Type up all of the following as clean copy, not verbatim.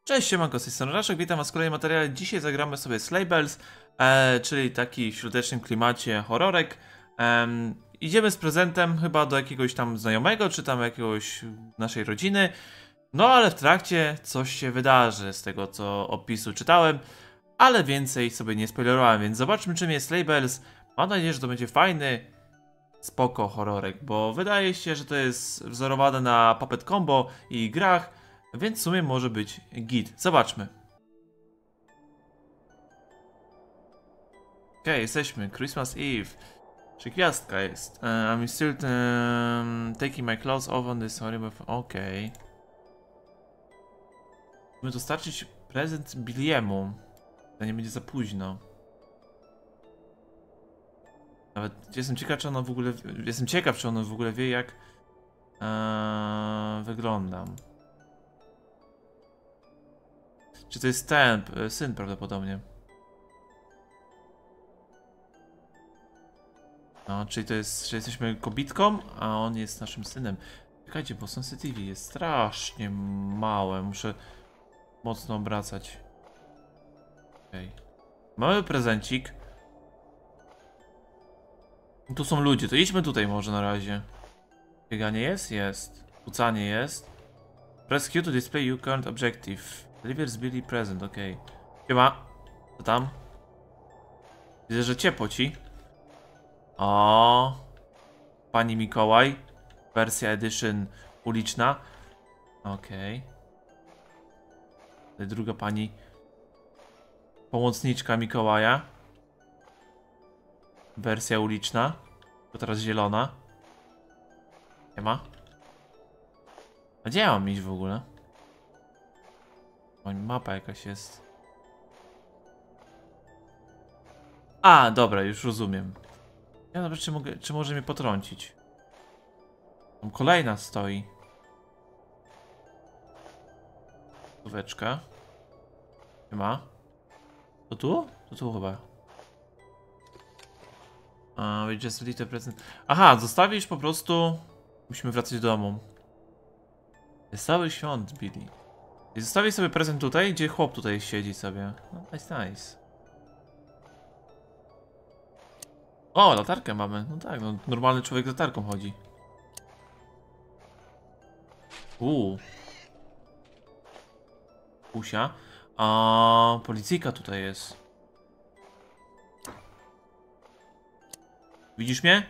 Cześć, siemanko, z tej strony Raszek, witam was w kolejnym materiale. Dzisiaj zagramy sobie Sleigh Bells, czyli taki w świątecznym klimacie horrorek. Idziemy z prezentem chyba do jakiegoś tam znajomego, czy tam jakiegoś naszej rodziny. No ale w trakcie coś się wydarzy z tego, co opisu czytałem. Ale więcej sobie nie spoilerowałem, więc zobaczmy, czym jest Sleigh Bells. Mam nadzieję, że to będzie fajny, spoko horrorek, bo wydaje się, że to jest wzorowane na Puppet Combo i grach. Więc w sumie może być git. Zobaczmy. Okej, jesteśmy. Christmas Eve. Czy gwiazdka jest? I'm still taking my clothes off on this horrible... Okej. Musimy dostarczyć prezent Billiemu. To nie będzie za późno. Nawet jestem ciekaw, czy ona w ogóle... Jestem ciekaw, czy ona w ogóle wie, jak... wyglądam. Czy to jest ten syn prawdopodobnie? No, czyli to jest, że jesteśmy kobitką, a on jest naszym synem. Czekajcie, bo sensitivity jest strasznie małe. Muszę mocno obracać. Okej. Mały prezencik. Tu są ludzie, to idźmy tutaj może na razie. Bieganie jest? Jest. Kucanie jest. Press Q to display your current objective. Delivers Billy present, okej. Siema. Co tam? Widzę, że ciepło ci. O, Pani Mikołaj. Wersja edition uliczna. Okej. Tutaj druga pani pomocniczka Mikołaja. Wersja uliczna. To teraz zielona. Nie ma. A gdzie ja mam iść w ogóle? O, mapa jakaś jest. A, dobra, już rozumiem. Ja dobra, czy może mnie potrącić? Tam kolejna stoi. Słóweczka. Nie ma. To tu? To tu chyba. We just leave the present. Aha, zostawisz po prostu. Musimy wracać do domu. Jest cały świąt, Billy. I zostawisz sobie prezent tutaj, gdzie chłop tutaj siedzi sobie. No, nice. O, latarkę mamy. No tak, no, normalny człowiek z latarką chodzi. Usia. A policyjka tutaj jest. Widzisz mnie?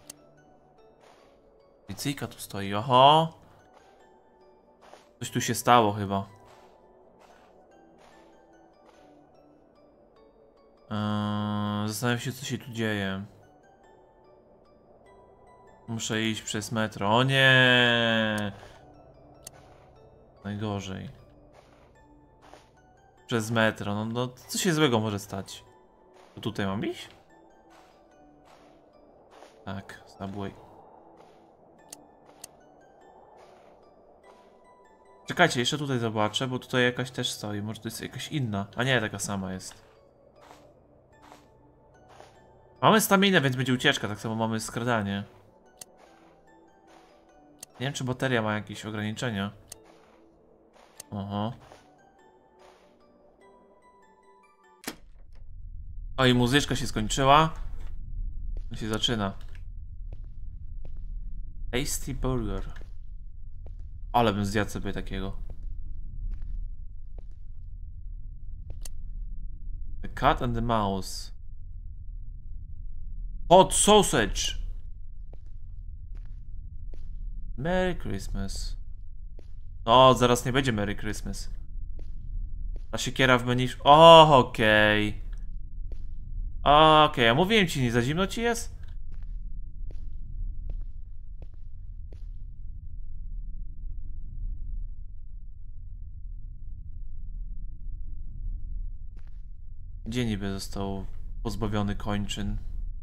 Policyjka tu stoi, oho. Coś tu się stało chyba. Zastanawiam się, co się tu dzieje. Muszę iść przez metro. O nie! Najgorzej. Przez metro. No co się złego może stać? To tutaj mam iść? Tak, Subway. Czekajcie, jeszcze tutaj zobaczę, bo tutaj jakaś też stoi. Może to jest jakaś inna. A nie, taka sama jest. Mamy staminę, więc będzie ucieczka. Tak samo mamy skradanie. Nie wiem, czy bateria ma jakieś ograniczenia. Oho. O, i muzyczka się skończyła. To się zaczyna. Tasty Burger. Ale bym zjadł sobie takiego. The Cat and the Mouse. Hot Sausage. Merry Christmas. O, zaraz nie będzie Merry Christmas. Ta siekiera w menu... O, okej. Okej, a mówiłem ci, nie za zimno ci jest? Gdzie niby został pozbawiony kończyn?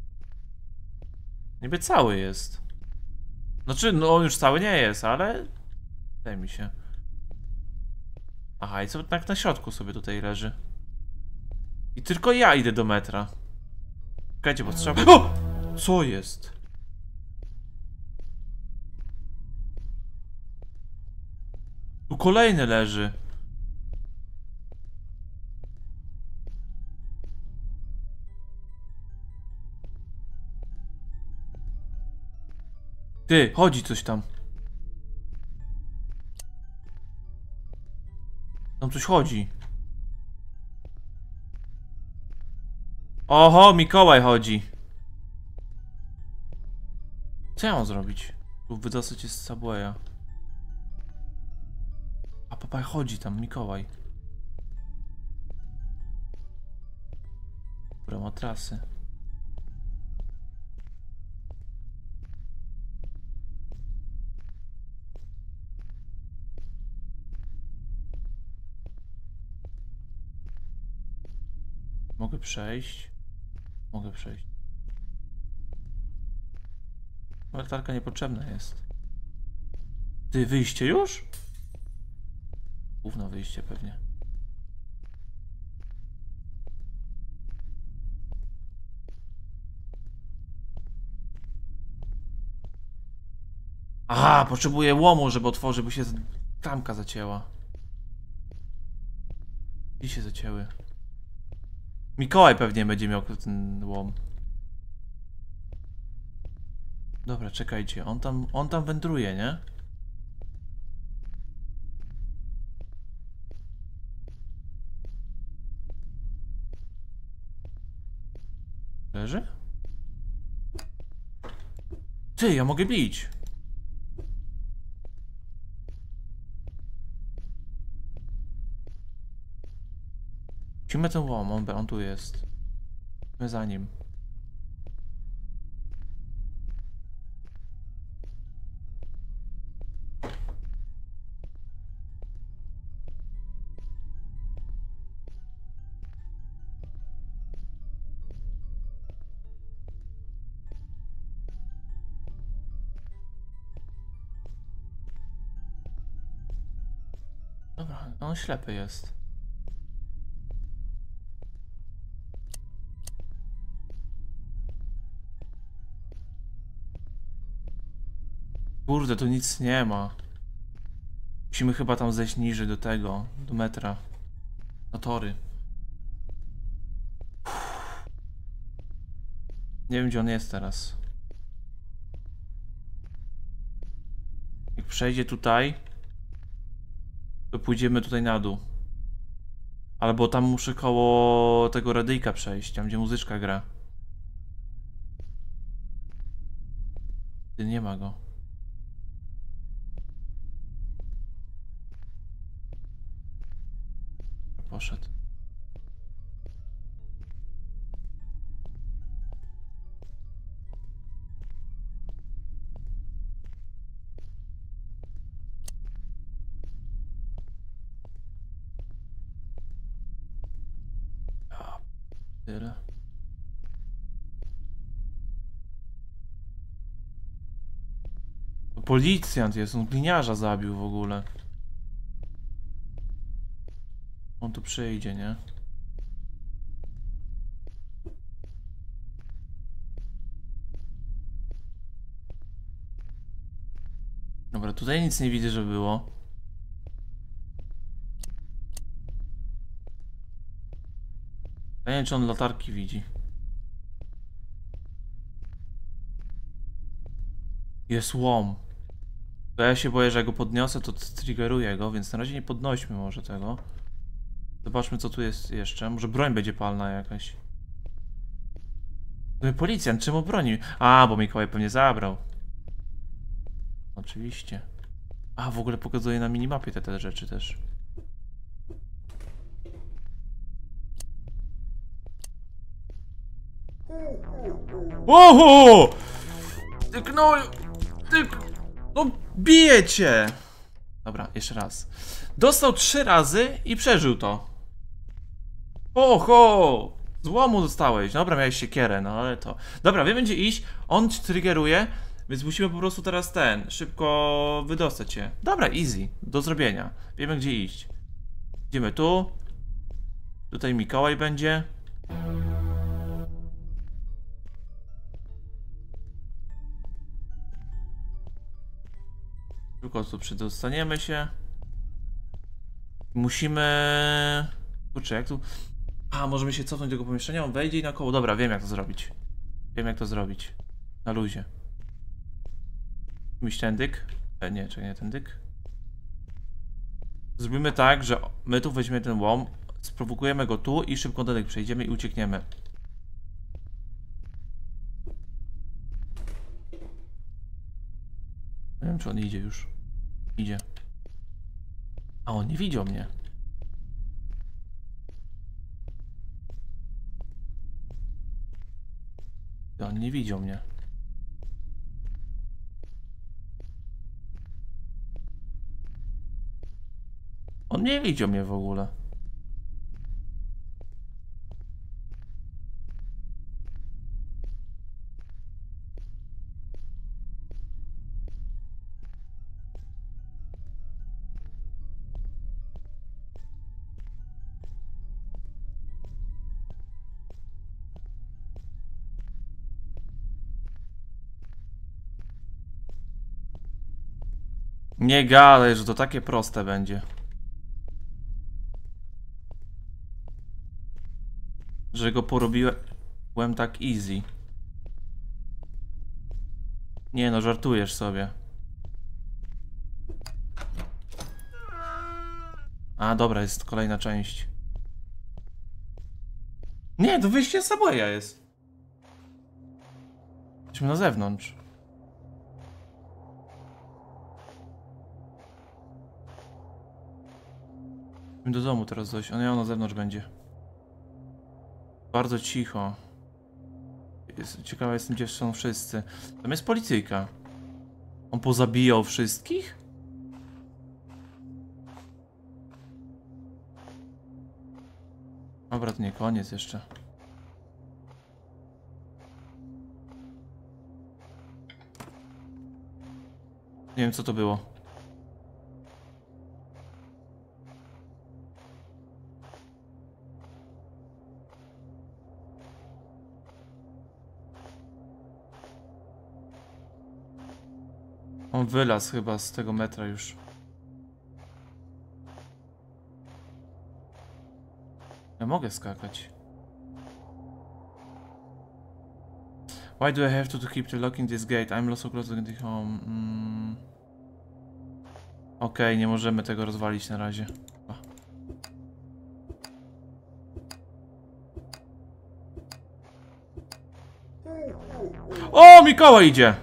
Niby cały jest. Znaczy, no on już cały nie jest, ale... Wydaje mi się. Aha, i co tak na środku sobie tutaj leży. I tylko ja idę do metra. Czekajcie, bo trzeba... O! Co jest? Tu kolejny leży. Ty, chodzi coś tam. Tam coś chodzi. Oho, Mikołaj chodzi. Co ja mam zrobić? Lub wydostać się z Subwaya. A papaj chodzi tam, Mikołaj. Dobra, matrasy. Mogę przejść. Mogę przejść. Latarka niepotrzebna jest. Ty, wyjście już? Gówno wyjście pewnie. Aha, potrzebuję łomu, żeby otworzyć, bo się klamka zacięła. I się zacięły. Mikołaj pewnie będzie miał ten łom. Dobra, czekajcie, on tam wędruje, nie? Leży? Ty, ja mogę bić. Musimy ten łom, on tu jest. My za nim. Dobra, on ślepy jest. Kurde, tu nic nie ma. Musimy chyba tam zejść niżej do tego, do metra. Na tory. Nie wiem, gdzie on jest teraz. Jak przejdzie tutaj, to pójdziemy tutaj na dół. Albo tam muszę koło tego radyjka przejść, tam gdzie muzyczka gra. Ty, nie ma go. Poszedł. Tyle. To policjant jest, on gliniarza zabił w ogóle. On tu przyjdzie, nie? Dobra, tutaj nic nie widzę, że było. Ja nie wiem, czy on latarki widzi. Jest łom. To ja się boję, że jak go podniosę, to triggeruję go, więc na razie nie podnośmy może tego. Zobaczmy, co tu jest jeszcze. Może broń będzie palna jakaś. Policjant, czemu broni? A, bo Mikołaj pewnie zabrał. Oczywiście. A, w ogóle pokazuje na minimapie te rzeczy też. Oho! Tyknął! No, bije cię! Dobra, jeszcze raz. Dostał 3 razy i przeżył to. Oho! Złomu dostałeś. Dobra, miałeś siekierę, no ale to... Dobra, wiemy gdzie iść. On cię triggeruje, więc musimy po prostu teraz szybko wydostać się. Dobra, easy. Do zrobienia. Wiemy gdzie iść. Idziemy tu. Tutaj Mikołaj będzie. Tylko tu przedostaniemy się. Musimy... Kurczę, jak tu... A, możemy się cofnąć do tego pomieszczenia, on wejdzie i na koło. Dobra, wiem jak to zrobić. Wiem jak to zrobić. Na luzie. Miś tędyk? Nie, czekaj, nie tędyk. Zrobimy tak, że my tu weźmiemy ten łom, sprowokujemy go tu i szybko tędyk przejdziemy i uciekniemy. Nie wiem, czy on idzie już. Idzie. A on nie widział mnie. On nie widział mnie. On nie widział mnie w ogóle. Nie gadaj, że to takie proste będzie. Że go porobiłem tak easy. Nie no, żartujesz sobie. A dobra, jest kolejna część. Nie, to wyjście z Subwaya jest. Jesteśmy na zewnątrz. Musimy do domu teraz dojść. On na zewnątrz będzie. Bardzo cicho. Ciekawa jestem, gdzie są wszyscy. Tam jest policyjka. On pozabijał wszystkich? Dobra, to nie koniec jeszcze. Nie wiem, co to było. On wylazł chyba z tego metra już. Ja mogę skakać. Why do I have to keep the locking this gate? I'm so close to the home. Okej, nie możemy tego rozwalić na razie. O, Mikołaj idzie!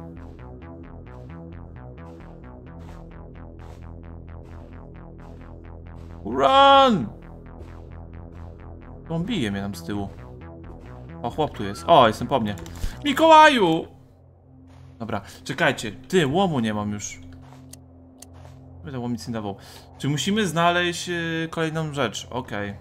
Run! On bije mnie tam z tyłu. O, chłop tu jest. O, jestem po mnie. Mikołaju! Dobra, czekajcie. Ty, łomu nie mam już. Będę łom nic nie dawał. Czy musimy znaleźć kolejną rzecz? Okej.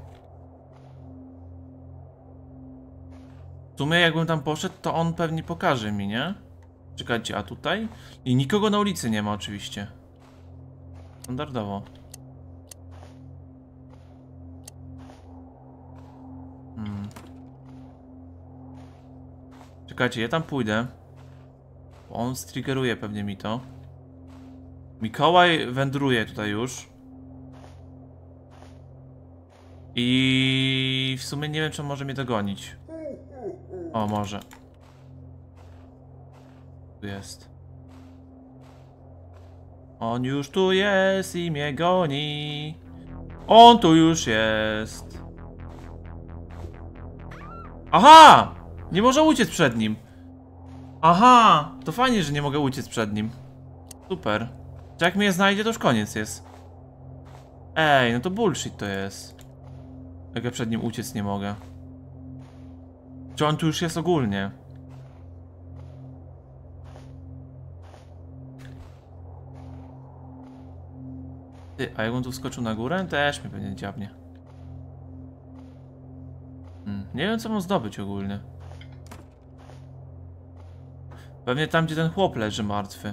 W sumie jakbym tam poszedł, to on pewnie pokaże mi, nie? Czekajcie, a tutaj? I nikogo na ulicy nie ma oczywiście. Standardowo. Czekajcie, ja tam pójdę. On striggeruje pewnie mi to. Mikołaj wędruje tutaj już. I w sumie nie wiem, czy on może mnie dogonić. O, może. Tu jest. On już tu jest i mnie goni. On tu już jest. Aha! Nie może uciec przed nim. Aha! To fajnie, że nie mogę uciec przed nim. Super. Czy jak mnie znajdzie, to już koniec jest. Ej, no to bullshit to jest. Jak ja przed nim uciec nie mogę. Czy on tu już jest ogólnie? Ty, a jak on tu wskoczył na górę? Też mnie pewnie dziabnie. Nie wiem, co mam zdobyć ogólnie. Pewnie tam, gdzie ten chłop leży martwy.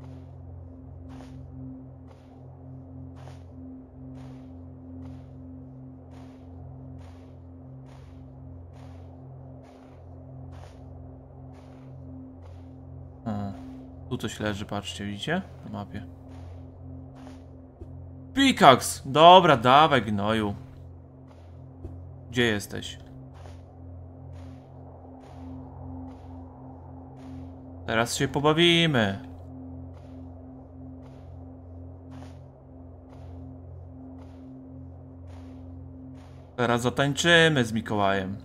Tu coś leży, patrzcie, widzicie? Na mapie. Pickaxe! Dobra, dawaj, gnoju. Gdzie jesteś? Teraz się pobawimy. Teraz zatańczymy z Mikołajem.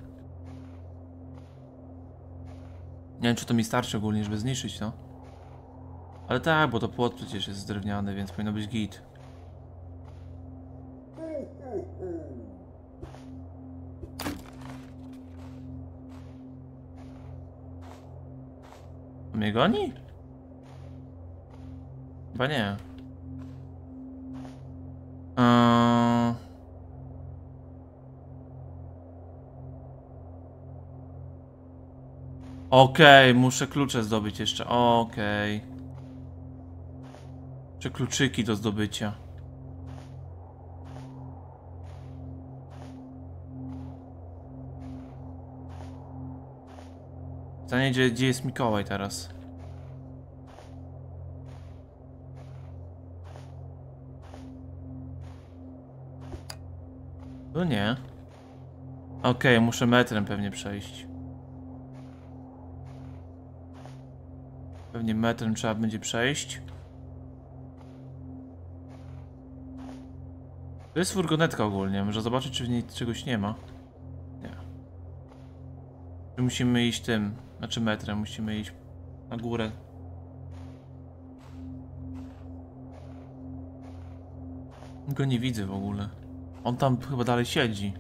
Nie wiem, czy to mi starczy ogólnie, żeby zniszczyć to. Ale tak, bo to płot przecież jest drewniany, więc powinno być git. On mnie goni? Chyba nie. Okej, muszę klucze zdobyć jeszcze. Okej. Czy kluczyki do zdobycia. Pytanie, gdzie jest Mikołaj teraz? No nie. Okej, muszę metrem pewnie przejść. Pewnie metrem trzeba będzie przejść. To jest furgonetka ogólnie, może zobaczyć, czy w niej czegoś nie ma. Nie. Czy musimy iść tym, znaczy metrem, musimy iść na górę. Go nie widzę w ogóle. On tam chyba dalej siedzi.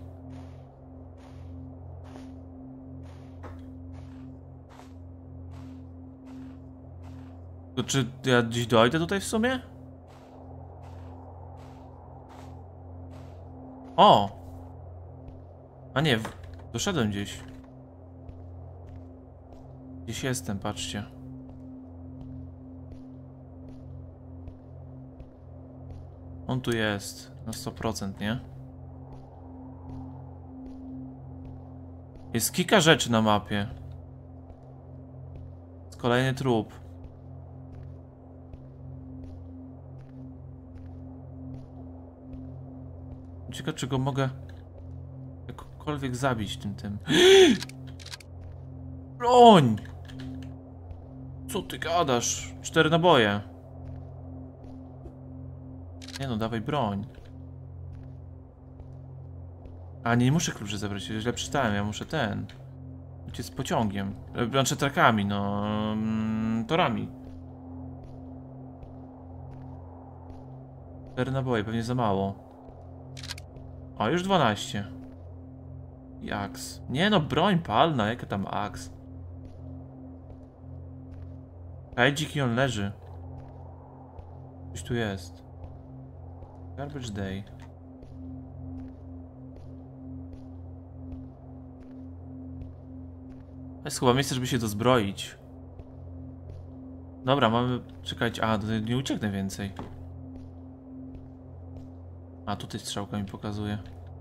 To czy ja gdzieś dojdę tutaj w sumie? O! A nie, doszedłem gdzieś. Gdzieś jestem, patrzcie. On tu jest, na 100%, nie? Jest kilka rzeczy na mapie. Jest kolejny trup. Ciekawe, czy go mogę jakkolwiek zabić tym. Broń! Co ty gadasz? 4 naboje. Nie no, dawaj broń. A nie muszę kluczy zabrać, źle przeczytałem, ja muszę ten. Uciec z pociągiem. Znaczy trakami, no. Torami. 4 naboje, pewnie za mało. O, już 12. I aks. Nie no, broń palna, jaka tam aks. Ej, dziki, on leży. Coś tu jest. Garbage day. Jest chyba miejsce, żeby się dozbroić. Dobra, mamy... Czekajcie, a, tutaj nie ucieknę więcej. A, tutaj strzałka mi pokazuje.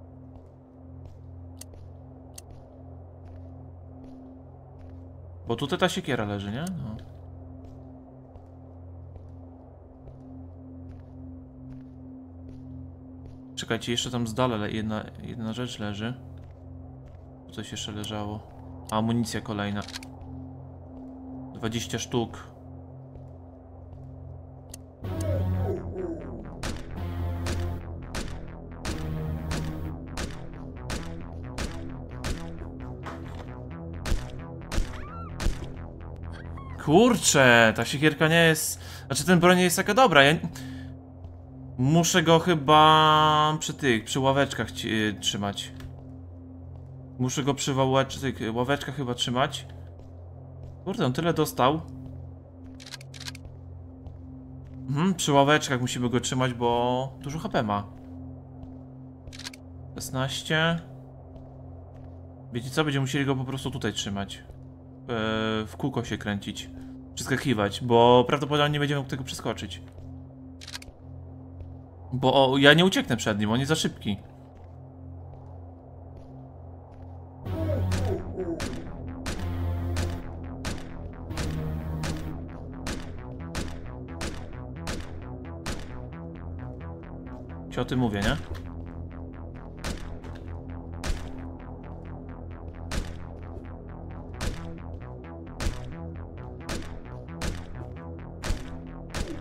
Bo tutaj ta siekiera leży, nie? No. Czekajcie, jeszcze tam z dala jedna rzecz leży. Tu coś jeszcze leżało. A, amunicja kolejna. 20 sztuk. Kurczę, ta siekierka nie jest... Znaczy ten broń nie jest taka dobra, ja... Muszę go chyba przy ławeczkach trzymać. Muszę go przy ławeczkach chyba trzymać. Kurde, on tyle dostał. Przy ławeczkach musimy go trzymać, bo dużo HP ma. 16. Wiecie co? Będziemy musieli go po prostu tutaj trzymać. W kółko się kręcić. Przeskakiwać, bo prawdopodobnie nie będziemy mógł tego przeskoczyć. Bo ja nie ucieknę przed nim, on jest za szybki. Ci o tym mówię, nie?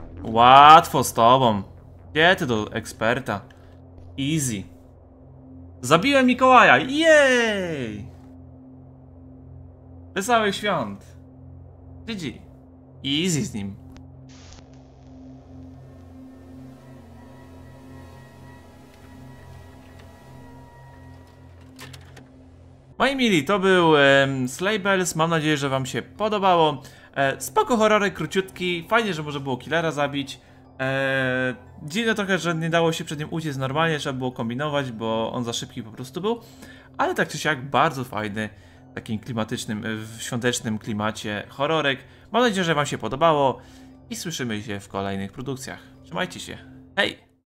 Łatwo z tobą. Gdzie ty do eksperta? Easy. Zabiłem Mikołaja! Jej! Wesołych świąt! GG. I easy z nim. Moi mili, to był Slaybells. Mam nadzieję, że wam się podobało. Spoko horrorek, króciutki. Fajnie, że może było killera zabić. Dziwne trochę, że nie dało się przed nim uciec normalnie. Trzeba było kombinować, bo on za szybki po prostu był. Ale tak czy siak bardzo fajny, takim klimatycznym, w świątecznym klimacie horrorek. Mam nadzieję, że wam się podobało. I słyszymy się w kolejnych produkcjach. Trzymajcie się. Hej!